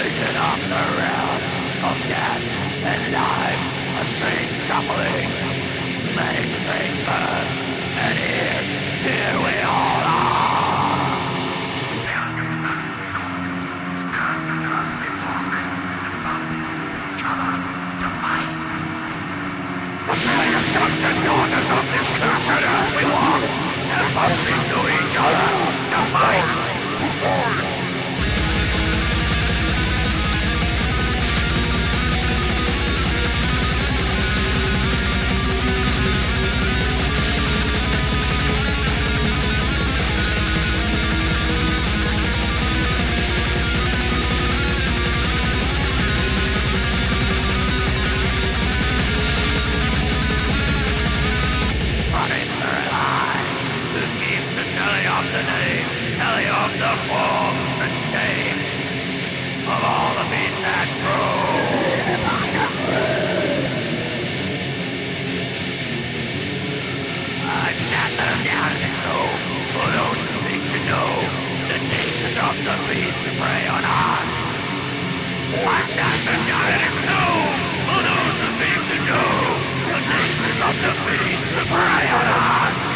vision of the realm of death and life, a strange coupling makes things burn, and here we all are. We accept the darkness of this cursed earth we walk, and bumping to each other, to fight, to fight. The name, telling of the form and shame of all the beasts that grow. I sat them down in the snow for those who seek to know the natures of the beasts that prey on us. I sat them down in the snow for those who seek to know the natures of the beasts that prey on us.